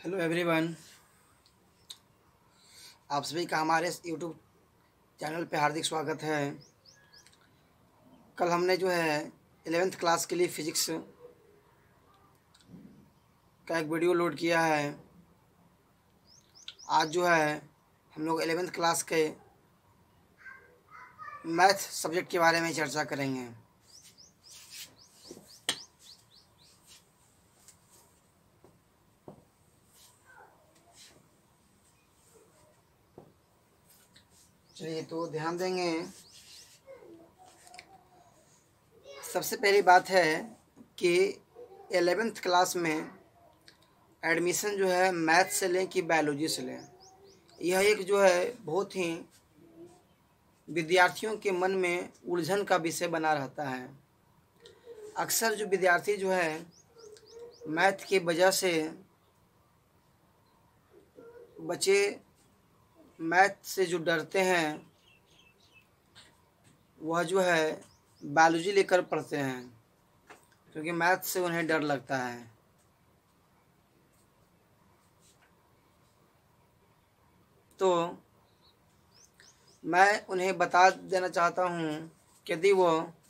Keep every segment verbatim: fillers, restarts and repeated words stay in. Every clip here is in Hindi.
हेलो एवरीवन, आप सभी का हमारे यूट्यूब चैनल पे हार्दिक स्वागत है। कल हमने जो है एलेवेंथ क्लास के लिए फ़िज़िक्स का एक वीडियो लोड किया है। आज जो है हम लोग एलेवेंथ क्लास के मैथ सब्जेक्ट के बारे में चर्चा करेंगे। चलिए तो ध्यान देंगे। सबसे पहली बात है कि एलेवेंथ क्लास में एडमिशन जो है मैथ से लें कि बायोलॉजी से लें, यह एक जो है बहुत ही विद्यार्थियों के मन में उलझन का विषय बना रहता है। अक्सर जो विद्यार्थी जो है मैथ की वजह से बच्चे मैथ से जो डरते हैं वह जो है बायोलॉजी लेकर पढ़ते हैं, क्योंकि मैथ से उन्हें डर लगता है। तो मैं उन्हें बता देना चाहता हूँ कि यदि वो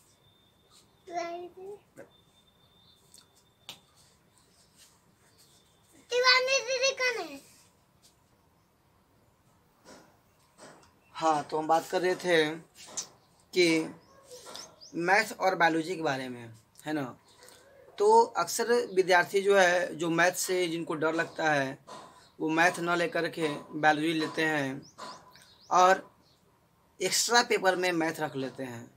हाँ तो हम बात कर रहे थे कि मैथ और बायोलॉजी के बारे में, है ना। तो अक्सर विद्यार्थी जो है जो मैथ से जिनको डर लगता है वो मैथ ना लेकर के बायोलॉजी लेते हैं और एक्स्ट्रा पेपर में मैथ रख लेते हैं।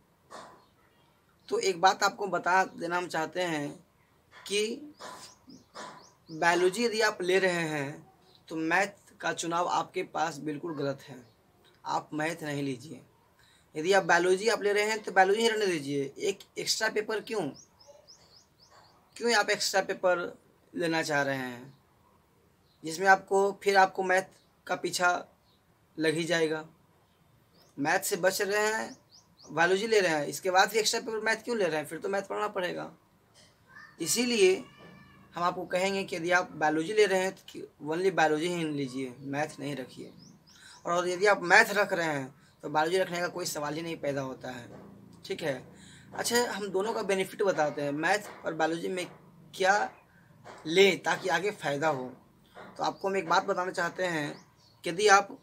तो एक बात आपको बता देना हम चाहते हैं कि बायोलॉजी यदि आप ले रहे हैं तो मैथ का चुनाव आपके पास बिल्कुल गलत है। आप मैथ नहीं लीजिए। यदि आप बायोलॉजी आप ले रहे हैं तो बायोलॉजी ही रहने दीजिए। एक एक्स्ट्रा पेपर क्यों क्यों आप एक्स्ट्रा पेपर लेना चाह रहे हैं जिसमें आपको फिर आपको मैथ का पीछा लग ही जाएगा। मैथ से बच रहे हैं, बायोलॉजी ले रहे हैं, इसके बाद भी एक्स्ट्रा पेपर मैथ क्यों ले रहे हैं? फिर तो मैथ पढ़ना पड़ेगा। इसीलिए हम आपको कहेंगे कि यदि आप बायोलॉजी ले रहे हैं तो ओनली बायोलॉजी ही लीजिए, मैथ नहीं रखिए। और यदि आप मैथ रख रहे हैं तो बायोलॉजी रखने का कोई सवाल ही नहीं पैदा होता है, ठीक है। अच्छा, हम दोनों का बेनिफिट बताते हैं, मैथ और बायोलॉजी में क्या ले ताकि आगे फ़ायदा हो। तो आपको हम एक बात बताना चाहते हैं कि यदि आप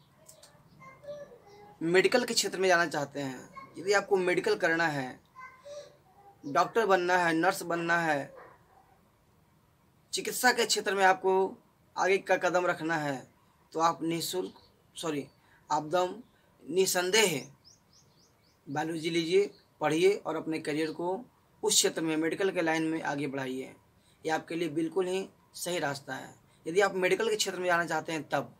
मेडिकल के क्षेत्र में जाना चाहते हैं, यदि आपको मेडिकल करना है, डॉक्टर बनना है, नर्स बनना है, चिकित्सा के क्षेत्र में आपको आगे का कदम रखना है, तो आप निःशुल्क सॉरी आप दम निसंदेह बायोलॉजी लीजिए, पढ़िए और अपने करियर को उस क्षेत्र में मेडिकल के लाइन में आगे बढ़ाइए। ये आपके लिए बिल्कुल ही सही रास्ता है यदि आप मेडिकल के क्षेत्र में जाना चाहते हैं। तब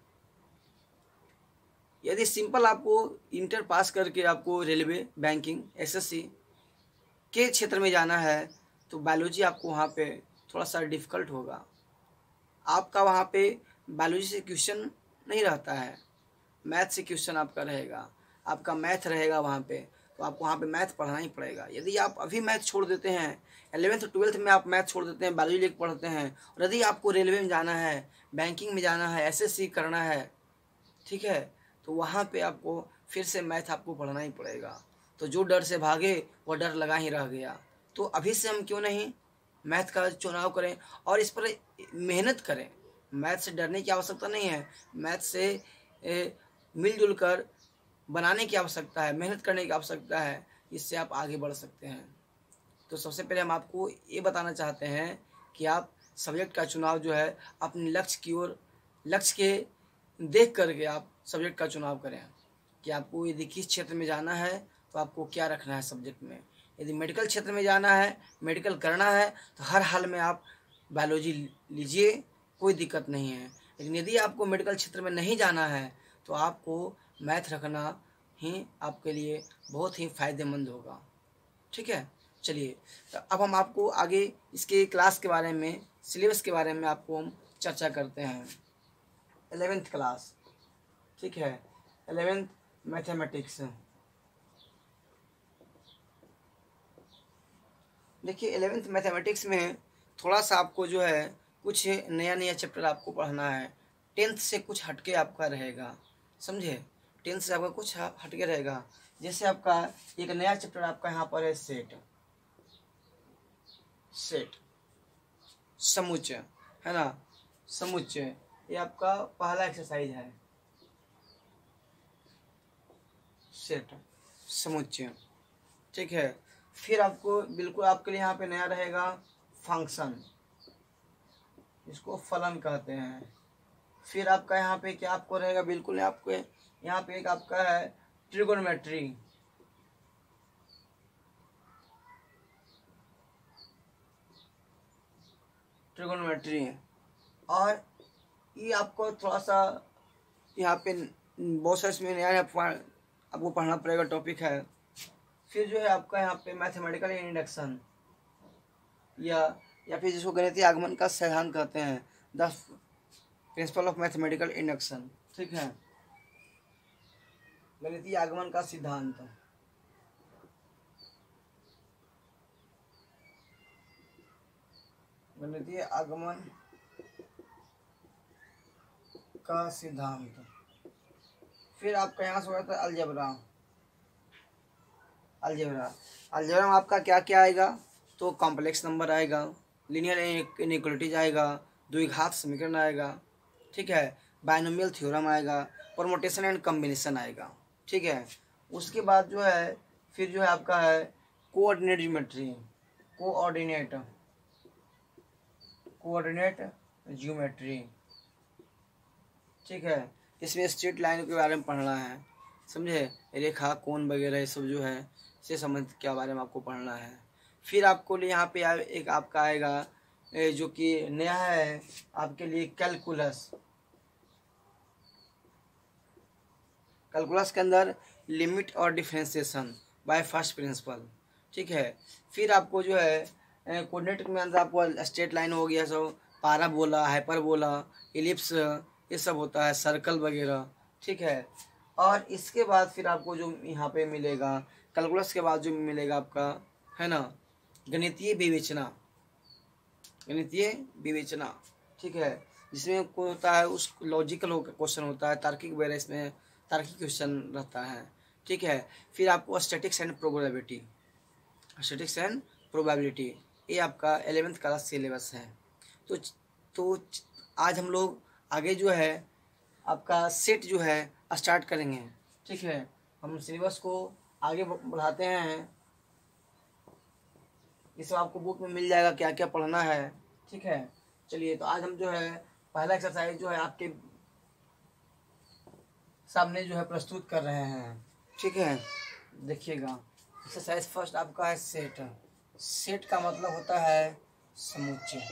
यदि सिंपल आपको इंटर पास करके आपको रेलवे, बैंकिंग, एसएससी के क्षेत्र में जाना है तो बायोलॉजी आपको वहाँ पे थोड़ा सा डिफ़िकल्ट होगा। आपका वहाँ पे बायोलॉजी से क्वेश्चन नहीं रहता है, मैथ से क्वेश्चन आपका रहेगा, आपका मैथ रहेगा वहाँ पे, तो आपको वहाँ पे मैथ पढ़ना ही पड़ेगा। यदि आप अभी मैथ छोड़ देते हैं, एलेवेंथ ट्वेल्थ में आप मैथ छोड़ देते हैं, बायोलॉजी लेकर पढ़ते हैं, और यदि आपको रेलवे में जाना है, बैंकिंग में जाना है, एसएससी करना है, ठीक है, तो वहाँ पे आपको फिर से मैथ आपको पढ़ना ही पड़ेगा। तो जो डर से भागे वह डर लगा ही रह गया। तो अभी से हम क्यों नहीं मैथ का चुनाव करें और इस पर मेहनत करें। मैथ से डरने की आवश्यकता नहीं है, मैथ से मिलजुल कर बनाने की आवश्यकता है, मेहनत करने की आवश्यकता है, इससे आप आगे बढ़ सकते हैं। तो सबसे पहले हम आपको ये बताना चाहते हैं कि आप सब्जेक्ट का चुनाव जो है अपने लक्ष्य की ओर, लक्ष्य के देख करके आप सब्जेक्ट का चुनाव करें कि आपको यदि किस क्षेत्र में जाना है तो आपको क्या रखना है सब्जेक्ट में। यदि मेडिकल क्षेत्र में जाना है, मेडिकल करना है, तो हर हाल में आप बायोलॉजी लीजिए, कोई दिक्कत नहीं है। लेकिन यदि आपको मेडिकल क्षेत्र में नहीं जाना है तो आपको मैथ रखना ही आपके लिए बहुत ही फ़ायदेमंद होगा, ठीक है। चलिए तो अब हम आपको आगे इसके क्लास के बारे में, सिलेबस के बारे में आपको हम चर्चा करते हैं। एलेवेंथ क्लास, ठीक है, एलेवेंथ मैथमेटिक्स। देखिए एलेवेंथ मैथमेटिक्स में थोड़ा सा आपको जो है कुछ नया नया चैप्टर आपको पढ़ना है। टेंथ से कुछ हटके आपका रहेगा, समझे, टेंथ से आपका कुछ हटके रहेगा। जैसे आपका एक नया चैप्टर आपका यहाँ पर है सेट, सेट समुच्चय, है ना, समुच्चय, ये आपका पहला एक्सरसाइज है, सेट समुच्चय, ठीक है। फिर आपको बिल्कुल आपके लिए यहाँ पे नया रहेगा फंक्शन, इसको फलन कहते हैं। फिर आपका यहाँ पे क्या आपको रहेगा, बिल्कुल आपको यहाँ पे एक आपका है ट्रिगोनोमेट्री, ट्रिगोनोमेट्री और ये आपको थोड़ा सा यहाँ पे बहुत सारे इसमें नया आपको पढ़ना पड़ेगा टॉपिक है। फिर जो है आपका यहाँ पे मैथमेटिकल इंडक्शन या या फिर जिसको गणितीय आगमन का सिद्धांत कहते हैं, the principle of mathematical induction, ठीक है, गणितीय आगमन का सिद्धांत, गणितीय आगमन का सिद्धांत। फिर आपका यहाँ से हो जाता है अलजेब्रा, अलजेब्रा अलजेब्रा में आपका क्या क्या आएगा, तो कॉम्प्लेक्स नंबर आएगा, लीनियर इनइक्वालिटीज आएगा, द्विघात समीकरण आएगा, ठीक है, बायनोमियल थ्योरम आएगा, परमुटेशन एंड कॉम्बिनेशन आएगा, ठीक है। उसके बाद जो है फिर जो है आपका है coordinate geometry, coordinate coordinate geometry, ठीक है, इसमें स्ट्रेट लाइन के बारे में पढ़ना है, समझे, रेखा कोण वगैरह ये सब जो है से संबंधित के बारे में आपको पढ़ना है। फिर आपको लिए यहाँ पे एक आपका आएगा जो कि नया है आपके लिए कैलकुलस, कैलकुलस के अंदर लिमिट और डिफरेंशिएशन बाय फर्स्ट प्रिंसिपल, ठीक है। फिर आपको जो है कोऑर्डिनेट में अंदर आपको स्ट्रेट लाइन हो गया, सब पाराबोला, हाइपरबोला, इलिप्स, ये सब होता है, सर्कल वगैरह, ठीक है। और इसके बाद फिर आपको जो यहाँ पे मिलेगा कैलकुलस के बाद जो मिलेगा आपका है ना गणितीय विवेचना, गणितीय विवेचना, ठीक है, जिसमें को होता है उस लॉजिकल क्वेश्चन होता है, तार्किक वगैरह इसमें तार्किक क्वेश्चन रहता है, ठीक है। फिर आपको statistics and probability, statistics and probability ये आपका एलेवेंथ क्लास सिलेबस है। तो तो आज हम लोग आगे जो है आपका सेट जो है स्टार्ट करेंगे, ठीक है। हम सिलेबस को आगे बढ़ाते हैं, ये सब आपको बुक में मिल जाएगा क्या क्या पढ़ना है, ठीक है। चलिए तो आज हम जो है पहला एक्सरसाइज जो है आपके सामने जो है प्रस्तुत कर रहे हैं, ठीक है। देखिएगा एक्सरसाइज फर्स्ट आपका है सेट, सेट का मतलब होता है समुच्चय,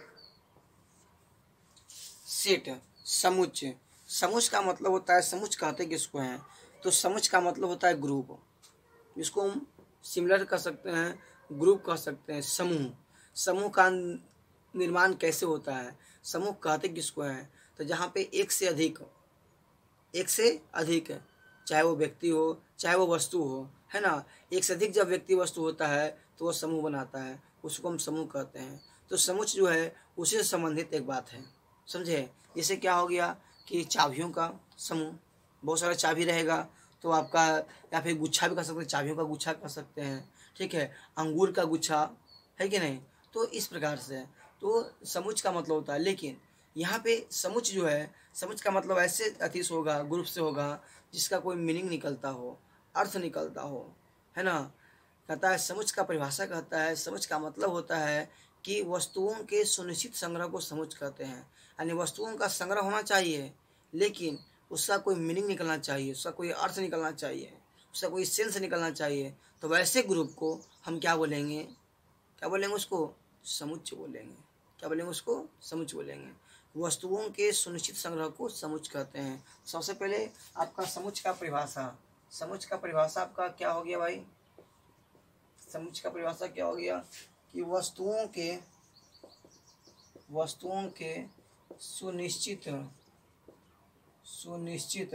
सेट समुच्चय, समुच्चय का मतलब होता है, समुच्चय कहते किसको हैं, तो समुच्चय का मतलब होता है ग्रुप, जिसको हम सिमिलर कर सकते हैं, ग्रुप कह सकते हैं, समूह। समूह का निर्माण कैसे होता है, समूह कहते किसको हैं, तो जहाँ पे एक से अधिक, एक से अधिक चाहे वो व्यक्ति हो चाहे वो वस्तु हो, है ना, एक से अधिक जब व्यक्ति वस्तु होता है तो वो समूह बनाता है, उसको हम समूह कहते हैं। तो समुच्चय जो है उसी से संबंधित एक बात है, समझे। जैसे क्या हो गया कि चाबियों का समूह, बहुत सारा चाबी रहेगा तो आपका, या फिर गुच्छा भी कर सकते हैं, चाबियों का गुच्छा कर सकते हैं, ठीक है, अंगूर का गुच्छा है कि नहीं। तो इस प्रकार से तो समुच्चय का मतलब होता है, लेकिन यहाँ पे समुच्चय जो है, समुच्चय का मतलब ऐसे अति से होगा, ग्रुप से होगा जिसका कोई मीनिंग निकलता हो, अर्थ निकलता हो, है ना। कहता है समुच्चय का परिभाषा कहता है, समुच्चय का मतलब होता है कि वस्तुओं के सुनिश्चित संग्रह को समुच्चय कहते हैं, यानी वस्तुओं का संग्रह होना चाहिए लेकिन उसका कोई मीनिंग निकलना चाहिए, उसका कोई अर्थ निकलना चाहिए, उसका कोई सेंस निकलना चाहिए। तो वैसे ग्रुप को हम क्या बोलेंगे, क्या बोलेंगे उसको, समुच्चय बोलेंगे। क्या बोलेंगे उसको, समुच्चय बोलेंगे। वस्तुओं के सुनिश्चित संग्रह को समुच्चय कहते हैं। सबसे पहले आपका समुच्चय का परिभाषा, समुच्चय का परिभाषा आपका क्या हो गया भाई, समुच्चय का परिभाषा क्या हो गया कि वस्तुओं के वस्तुओं के सुनिश्चित सुनिश्चित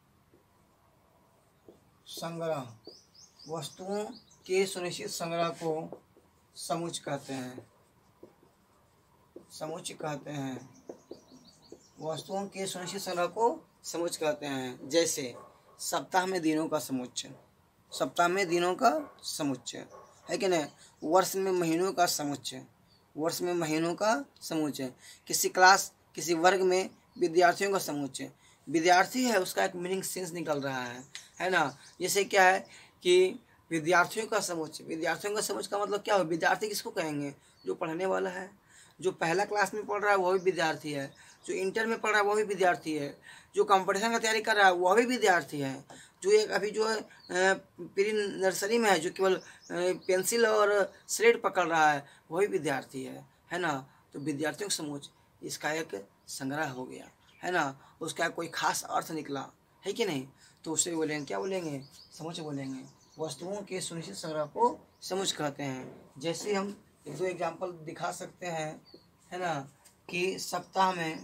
संग्रह, वस्तुओं के सुनिश्चित संग्रह को समुच्चय कहते हैं, समुच्चय कहते हैं। वस्तुओं के सुनिश्चित संग्रह को समुच्चय कहते हैं। जैसे सप्ताह में दिनों का समुच्चय, सप्ताह में दिनों का समुच्चय है कि नहीं। वर्ष में महीनों का समुच्चय, वर्ष में महीनों का समुच्चय। किसी क्लास, किसी वर्ग में विद्यार्थियों का समुच्चय। विद्यार्थी है उसका एक मीनिंग सेंस निकल रहा है, है ना। जैसे क्या है कि विद्यार्थियों का समुच्चय, विद्यार्थियों का समुच्चय का मतलब क्या हो, विद्यार्थी किसको कहेंगे, जो पढ़ने वाला है। जो पहला क्लास में पढ़ रहा है वह भी विद्यार्थी है, जो इंटर में पढ़ रहा है वह भी विद्यार्थी है, जो कंपटीशन का तैयारी कर रहा है वह भी विद्यार्थी है, जो एक अभी जो है प्री नर्सरी में है, जो केवल पेंसिल और स्लेट पकड़ रहा है वही विद्यार्थी है, है ना। तो विद्यार्थियों का समुच्चय इसका एक संग्रह हो गया, है ना। उसका कोई खास अर्थ निकला है कि नहीं, तो उसे बोलेंगे, क्या बोलेंगे, समुच्चय बोलेंगे। वस्तुओं के सुनिश्चित संग्रह को समुच्चय कहते हैं। जैसे हम एक दो एग्जाम्पल दिखा सकते हैं, है ना, कि सप्ताह में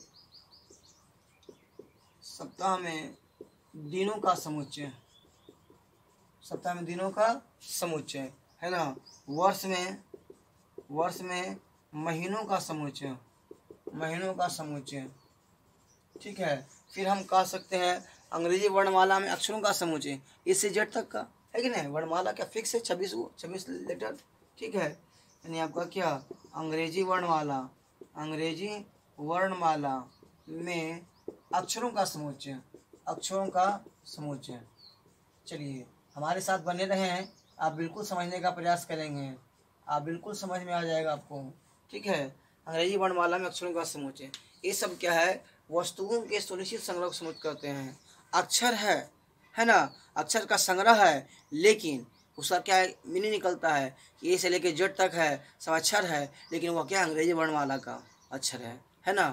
सप्ताह में दिनों का समुच्चय, सप्ताह में दिनों का समुच्चय, है ना। वर्ष में वर्ष में महीनों का समुच्चय, महीनों का समुच्चय, ठीक है। फिर हम कह सकते हैं अंग्रेजी वर्णमाला में अक्षरों का समुच्चय, इससे जेड तक का, है कि नहीं। वर्णमाला क्या फिक्स है, छब्बीस छब्बीस लेटर, ठीक है। यानी आपका क्या, अंग्रेजी वर्णमाला, अंग्रेजी वर्णमाला में अक्षरों का समुच्चय, अक्षरों का समुच्चय। चलिए हमारे साथ बने रहे हैं, आप बिल्कुल समझने का प्रयास करेंगे, आप बिल्कुल समझ में आ जाएगा आपको, ठीक है। अंग्रेजी वर्णमाला में अक्षरों का समुच्चय, ये सब क्या है, वस्तुओं के सुनिश्चित संग्रह को समुच्चय कहते हैं। अक्षर है है ना, अक्षर का संग्रह है, लेकिन उसका क्या मीनिंग निकलता है कि ए से लेके जेड तक है, सब अक्षर है, लेकिन वह क्या अंग्रेजी वर्णमाला का अक्षर है, है ना।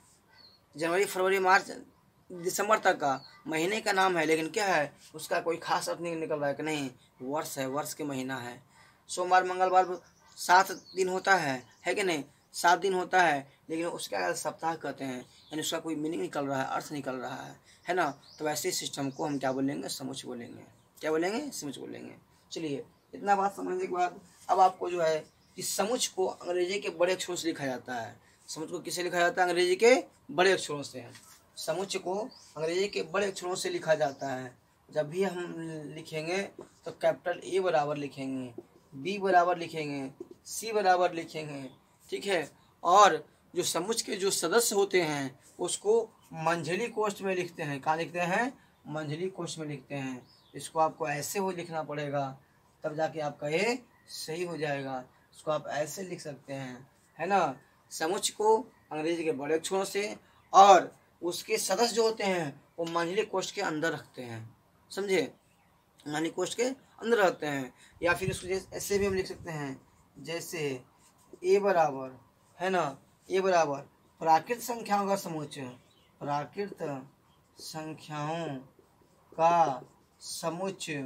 जनवरी फरवरी मार्च दिसंबर तक का महीने का नाम है, लेकिन क्या है, उसका कोई खास अर्थ नहीं निकल रहा है कि नहीं, वर्ष है, वर्ष के महीना है। सोमवार मंगलवार सात दिन होता है है कि नहीं, सात दिन होता है, लेकिन उसका सप्ताह कहते हैं, यानी उसका कोई मीनिंग निकल रहा है, अर्थ निकल रहा है, है ना। तो वैसे सिस्टम को हम क्या बोलेंगे, समुच्चय बोलेंगे। क्या बोलेंगे, समुच्चय बोलेंगे। चलिए इतना बात समझने के बाद अब आपको जो है कि समुच्चय को अंग्रेजी के बड़े अक्षरों से लिखा जाता है। समुच्चय को किससे लिखा जाता है, अंग्रेजी के बड़े अक्षरों से। समुच्चय को अंग्रेजी के बड़े अक्षरों से लिखा जाता है। जब भी हम लिखेंगे तो कैपिटल ए बराबर लिखेंगे, बी बराबर लिखेंगे, सी बराबर लिखेंगे, ठीक है। और जो समुच्चय के जो सदस्य होते हैं उसको मंझली कोष्ठ में लिखते हैं। कहाँ लिखते हैं, मंझली कोष्ठ में लिखते हैं। इसको आपको ऐसे हो लिखना पड़ेगा, तब जाके आपका ये सही हो जाएगा। इसको आप ऐसे लिख सकते हैं, है ना। समुच्चय को अंग्रेजी के बड़े अक्षरों से और उसके सदस्य जो होते हैं वो मंझली कोष्ठ के अंदर रखते हैं, समझे, मंझली कोष्ठ के अंदर रहते हैं। या फिर इसको ऐसे भी हम लिख सकते हैं, जैसे ए बराबर, है ना, ए बराबर प्राकृत संख्याओं का समुच्चय, प्राकृत संख्याओं का समुच्चय,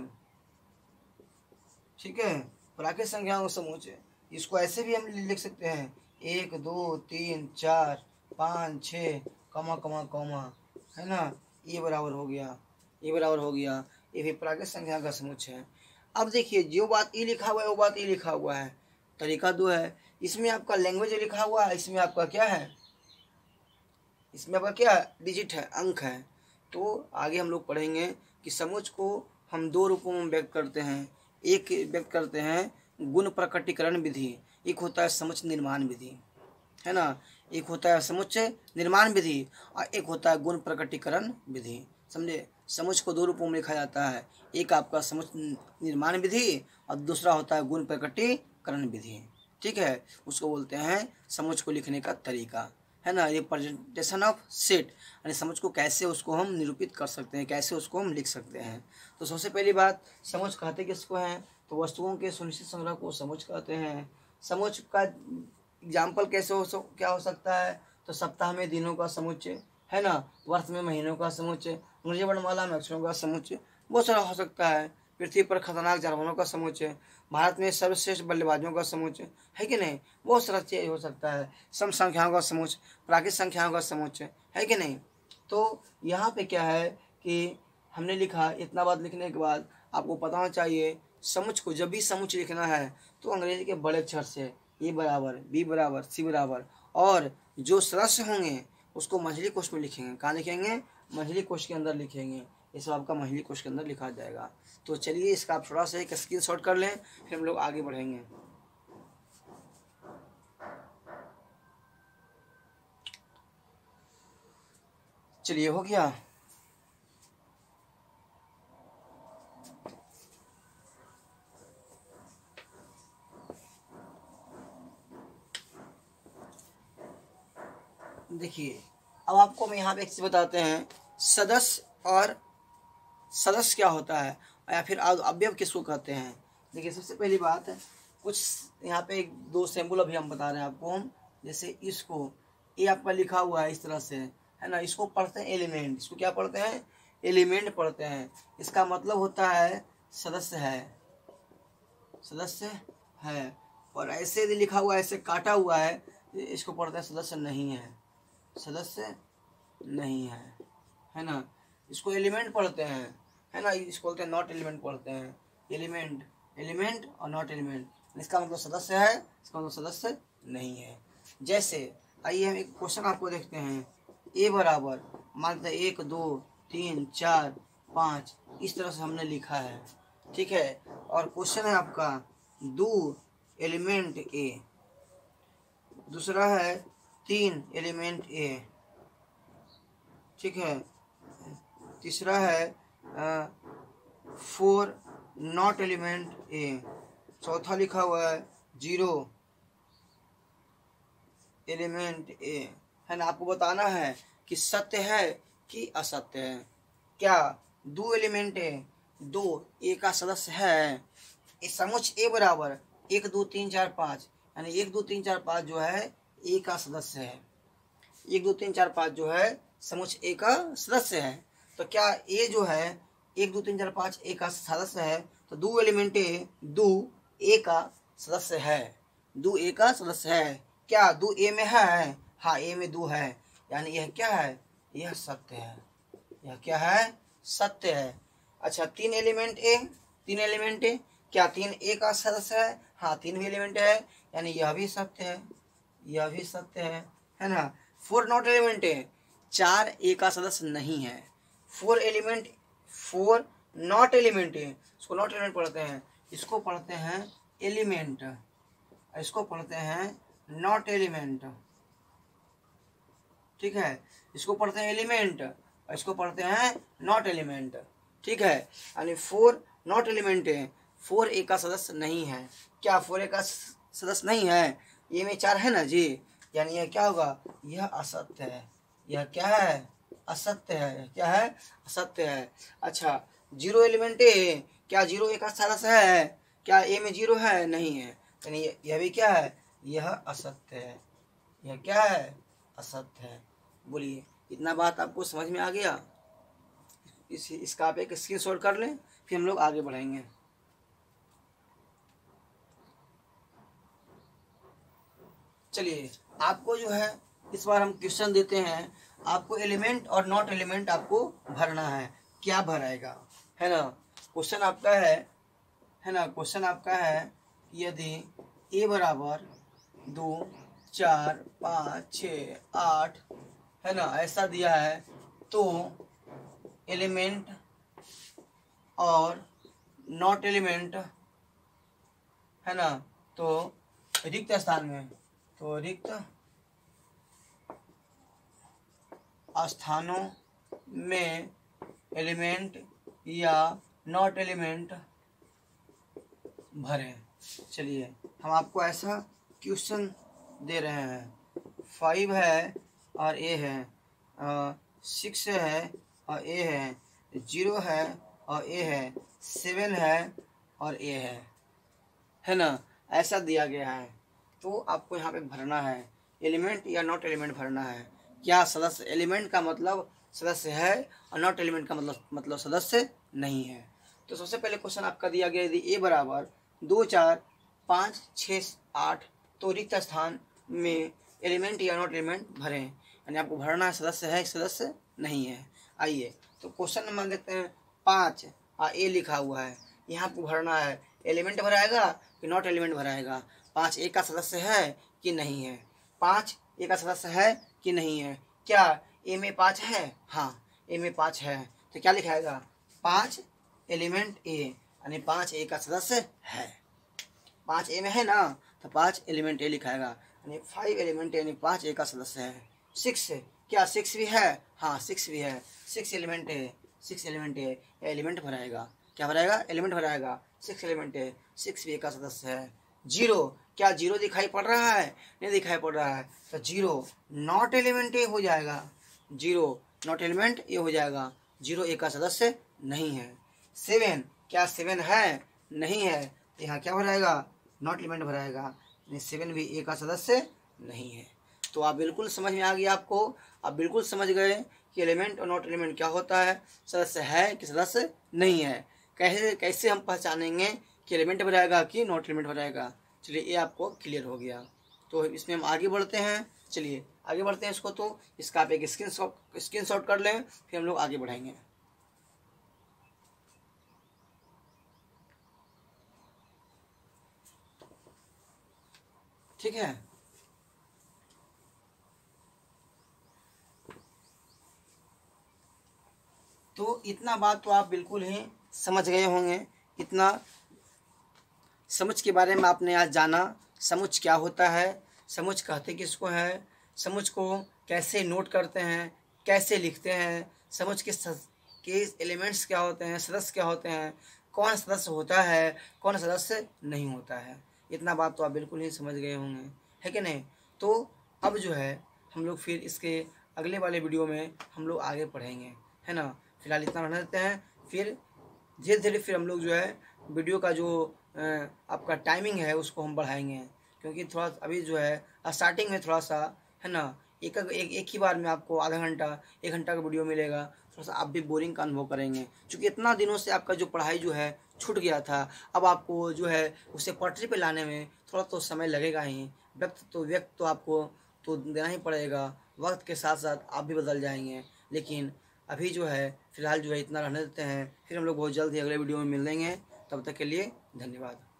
ठीक है, प्राकृत संख्याओं का समुच्चय। इसको ऐसे भी हम लिख सकते हैं, एक दो तीन चार पाँच छः कमा कमा कमा, है ना। ये बराबर हो गया, ये बराबर हो गया, ये भी प्राकृत संख्या का समुच्चय है। अब देखिए जो बात ई लिखा हुआ है वो बात ई लिखा हुआ है, तरीका दो है। इसमें आपका लैंग्वेज लिखा हुआ है, इसमें आपका क्या है, इसमें आपका क्या डिजिट है, अंक है। तो आगे हम लोग पढ़ेंगे कि समुच्चय को हम दो रूपों में व्यक्त करते हैं। एक व्यक्त करते हैं गुण प्रकटीकरण विधि, एक होता है समुच्चय निर्माण विधि, है ना। एक होता है समुच्चय निर्माण विधि और एक होता है गुण प्रकटीकरण विधि, समझे। समुच्चय को दो रूपों में लिखा जाता है, एक आपका समुच्चय निर्माण विधि और दूसरा होता है गुण प्रकटीकरण विधि, ठीक है। उसको बोलते हैं समुच्चय को लिखने का तरीका, है ना, रिप्रेजेंटेशन ऑफ सेट, यानी समुच्चय को कैसे उसको हम निरूपित कर सकते हैं, कैसे उसको हम लिख सकते हैं। तो सबसे पहली बात, समुच्चय कहते किसको हैं, तो वस्तुओं के सुनिश्चित संग्रह को समुच्चय कहते हैं। समुच्चय का एग्जाम्पल कैसे हो सक क्या हो सकता है, तो सप्ताह में दिनों का समुच्चय, है ना, वर्ष में महीनों का समुच्चय, अंग्रेजी वर्णमाला में अक्षरों का समुच्चय, बहुत सारा हो सकता है। पृथ्वी पर खतरनाक जानवरों का समुच्चय, भारत में सर्वश्रेष्ठ बल्लेबाजों का समुच्चय, है कि नहीं, बहुत सारा चीज हो सकता है। सम संख्याओं का समुच्चय, प्राकृत संख्याओं का समुच्चय, है कि नहीं। तो यहाँ पे क्या है कि हमने लिखा, इतना बात लिखने के बाद आपको पता होना चाहिए समुच्चय को जब भी समुच्चय लिखना है तो अंग्रेजी के बड़े अक्षर से ए बराबर, बी बराबर, सी बराबर और जो सदस्य होंगे उसको मंझली कोश में लिखेंगे। कहाँ लिखेंगे? मंझली कोश के अंदर लिखेंगे। ये सब आपका मंझली कोश के अंदर लिखा जाएगा। तो चलिए इसका आप थोड़ा सा एक स्क्रीन शॉट कर लें, फिर हम लोग आगे बढ़ेंगे। चलिए हो गया। देखिए अब आपको हम यहाँ पे एक चीज बताते हैं, सदस्य और सदस्य क्या होता है या फिर अवयव किसको कहते हैं। देखिए सबसे पहली बात है, कुछ यहाँ पे एक दो सिंबल अभी हम बता रहे हैं आपको हम। जैसे इसको, ये आपका लिखा हुआ है इस तरह से, है ना, इसको पढ़ते हैं एलिमेंट। इसको क्या पढ़ते हैं? एलिमेंट पढ़ते हैं। इसका मतलब होता है सदस्य है, सदस्य है। और ऐसे यदि लिखा हुआ है, ऐसे काटा हुआ है, इसको पढ़ते हैं सदस्य नहीं है, सदस्य नहीं है, है ना। इसको एलिमेंट पढ़ते हैं, है ना, इसको बोलते हैं नॉट एलिमेंट पढ़ते हैं। एलिमेंट, एलिमेंट और नॉट एलिमेंट, इसका मतलब सदस्य है, इसका मतलब सदस्य नहीं है। जैसे आइए हम एक क्वेश्चन आपको देखते हैं। ए बराबर मानते हैं एक दो तीन चार पाँच, इस तरह से हमने लिखा है, ठीक है। और क्वेश्चन है आपका दो एलिमेंट ए, दूसरा है तीन एलिमेंट ए, ठीक है। तीसरा है फोर नॉट एलिमेंट ए, चौथा लिखा हुआ है जीरो एलिमेंट ए, है ना। आपको बताना है कि सत्य है कि असत्य है। क्या दो एलिमेंट है, दो ए का सदस्य है। इस समुच्चय ए बराबर एक दो तीन चार पाँच, यानी एक दो तीन चार पाँच जो है ए का सदस्य है। एक दो तीन चार पाँच जो है समुच्चय ए का सदस्य है। तो क्या ए जो है एक दो तीन चार पाँच ए का सदस्य है, तो दो एलिमेंट ए दो ए का सदस्य है, दो ए का सदस्य है। क्या दो ए में है? हाँ, ए में दो है, यानी यह क्या है? यह सत्य है, यह क्या है? सत्य है। अच्छा, तीन एलिमेंट ए, तीन एलिमेंट ए, क्या तीन ए का सदस्य है? हाँ, तीन भी एलिमेंट है, यानी यह भी सत्य है, यह भी सत्य है, है ना। फोर नॉट एलिमेंट है, चार ए का सदस्य नहीं है। Four element, four not element है, इसको नॉट एलिमेंट पढ़ते हैं, इसको पढ़ते हैं एलिमेंट, इसको पढ़ते हैं नॉट एलिमेंट, ठीक है। इसको पढ़ते हैं एलिमेंट, इसको पढ़ते हैं नॉट एलिमेंट, ठीक है। यानी फोर नॉट एलिमेंट है, फोर ए का सदस्य नहीं है। क्या फोर ए का सदस्य नहीं है? ये में चार है ना जी, यानी यह क्या होगा? यह असत्य है, यह क्या है? असत्य है, क्या है? असत्य है। अच्छा, जीरो एलिमेंट ए, क्या जीरो ए का सदस्य है? क्या ए में जीरो है? नहीं है, यानी यह भी क्या है? यह असत्य है, यह क्या है? असत्य है। बोलिए, इतना बात आपको समझ में आ गया? इस इसका आप एक स्क्रीनशॉट कर लें, फिर हम लोग आगे बढ़ेंगे। चलिए, आपको जो है इस बार हम क्वेश्चन देते हैं, आपको एलिमेंट और नॉट एलिमेंट आपको भरना है। क्या भराएगा, है ना। क्वेश्चन आपका है है ना क्वेश्चन आपका है यदि ए बराबर दो चार पाँच छः आठ, है ना, ऐसा दिया है, तो एलिमेंट और नॉट एलिमेंट, है ना, तो रिक्त स्थान में, तो रिक्त स्थानों में एलिमेंट या नॉट एलिमेंट भरें। चलिए हम आपको ऐसा क्वेश्चन दे रहे हैं। फाइव है और ए है, सिक्स है और ए है, जीरो है और ए है, सेवन है और ए है, है ना, ऐसा दिया गया है। तो आपको यहाँ पे भरना है एलिमेंट या नॉट एलिमेंट भरना है। क्या सदस्य, एलिमेंट का मतलब सदस्य है और नॉट एलिमेंट का मतलब मतलब सदस्य नहीं है। तो सबसे पहले क्वेश्चन आपका दिया गया यदि ए बराबर दो चार पाँच छः आठ, तो रिक्त स्थान में एलिमेंट या नॉट एलिमेंट भरें, यानी आपको भरना है सदस्य है सदस्य नहीं है। आइए तो क्वेश्चन नंबर देखते हैं। पाँच और ए लिखा हुआ है, यहाँ आपको भरना है एलिमेंट भराएगा कि नॉट एलिमेंट भराएगा। पाँच ए का सदस्य है कि नहीं है। पाँच ए का सदस्य है कि नहीं है। क्या ए में पाँच है? हाँ, ए में पाँच है, तो क्या लिखाएगा? पाँच एलिमेंट ए, यानी पाँच ए का सदस्य है। पाँच ए में है ना, तो पाँच एलिमेंट ए लिखाएगा, यानी फाइव एलिमेंट यानी पाँच ए का सदस्य है। सिक्स, क्या सिक्स भी है? हाँ, सिक्स भी है। सिक्स एलिमेंट है, सिक्स एलिमेंट है, एलिमेंट भराएगा। क्या भराएगा? एलिमेंट भराएगा। सिक्स एलिमेंट है, सिक्स भी ए का सदस्य है। जीरो, क्या जीरो दिखाई पड़ रहा है? नहीं दिखाई पड़ रहा है, तो जीरो नॉट एलिमेंट ए हो जाएगा। जीरो नॉट एलिमेंट ए हो जाएगा, जीरो ए का सदस्य नहीं है। सेवन, क्या सेवन है? नहीं है, तो यहाँ क्या भराएगा? नॉट एलिमेंट भराएगा, यानी सेवन भी ए का सदस्य नहीं है। तो आप बिल्कुल समझ में आ गया आपको, आप बिल्कुल समझ गए कि एलिमेंट और नॉट एलिमेंट क्या होता है, सदस्य है कि सदस्य नहीं है। कैसे कैसे हम पहचानेंगे कि एलिमेंट भराएगा कि नॉट एलिमेंट भराएगा। चलिए, ये आपको क्लियर हो गया। तो इसमें हम आगे बढ़ते हैं। चलिए आगे बढ़ते हैं इसको, तो इसका आप एक स्क्रीन शॉट स्क्रीन शॉट कर लें, फिर हम लोग आगे बढ़ाएंगे। ठीक है, तो इतना बात तो आप बिल्कुल ही समझ गए होंगे। इतना समुच्चय के बारे में आपने आज जाना। समुच्चय क्या होता है, समुच्चय कहते किसको है, समुच्चय को कैसे नोट करते हैं, कैसे लिखते हैं, समुच्चय के सद, के एलिमेंट्स क्या होते हैं, सदस्य क्या होते हैं, कौन सदस्य होता है, कौन सदस्य नहीं होता है। इतना बात तो आप बिल्कुल ही समझ गए होंगे, है कि नहीं। तो अब जो है हम लोग फिर इसके अगले वाले वीडियो में हम लोग आगे पढ़ेंगे, है ना। फिलहाल इतना रहने देते हैं, फिर धीरे धीरे फिर हम लोग जो है वीडियो का जो आपका टाइमिंग है उसको हम बढ़ाएंगे, क्योंकि थोड़ा अभी जो है स्टार्टिंग में थोड़ा सा, है ना, एक एक एक ही बार में आपको आधा घंटा एक घंटा का वीडियो मिलेगा, थोड़ा सा आप भी बोरिंग का अनुभव करेंगे, क्योंकि इतना दिनों से आपका जो पढ़ाई जो है छूट गया था। अब आपको जो है उसे पटरी पे लाने में थोड़ा तो समय लगेगा ही। व्यक्त तो व्यक्त तो आपको तो देना ही पड़ेगा, वक्त के साथ साथ आप भी बदल जाएंगे। लेकिन अभी जो है फिलहाल जो है इतना रहने देते हैं, फिर हम लोग बहुत जल्द ही अगले वीडियो में मिल लेंगे। तब तक के लिए धन्यवाद।